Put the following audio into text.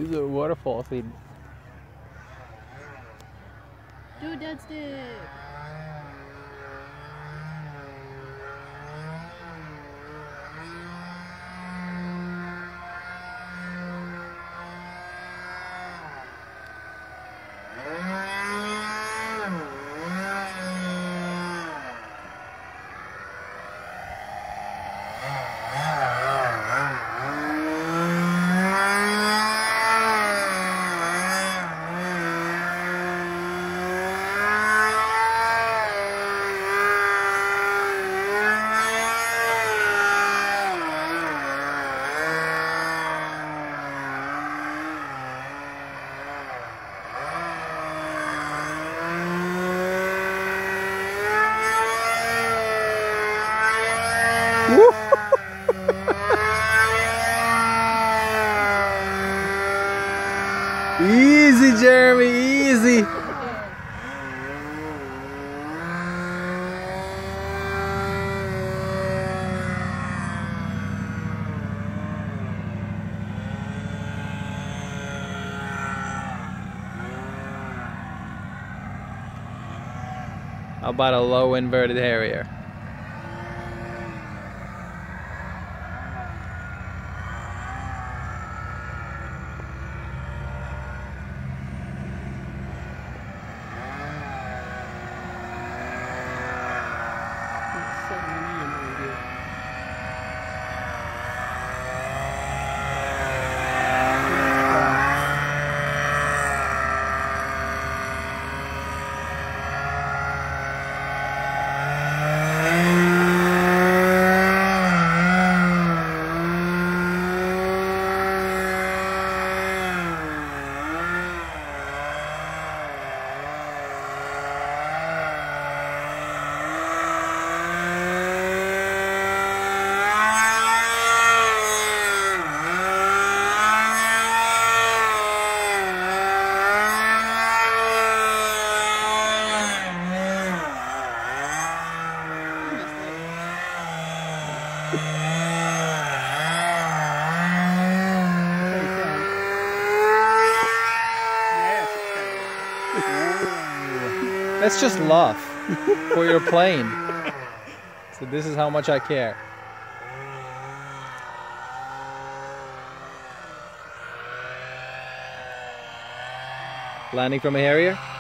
This is a waterfall thing. Do dead stick. Easy, Jeremy, easy. How about a low inverted Harrier? That's just love for your plane. So this is how much I care. Landing from a Harrier.